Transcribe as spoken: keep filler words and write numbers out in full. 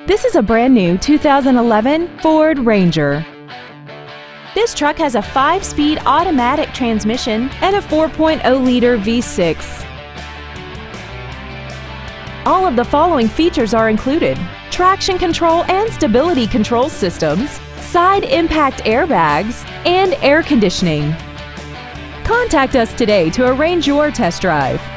This is a brand new two thousand eleven Ford Ranger. This truck has a five-speed automatic transmission and a four point oh liter V six. All of the following features are included: traction control and stability control systems, side impact airbags, and air conditioning. Contact us today to arrange your test drive.